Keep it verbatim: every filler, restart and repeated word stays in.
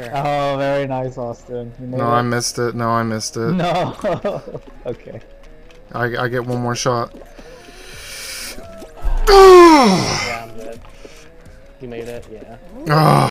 there. Oh, very nice, Austin. You made No, it? I missed it. No, I missed it. No. Okay. I, I get one more shot. Yeah, I'm dead. You made it, yeah. Oh.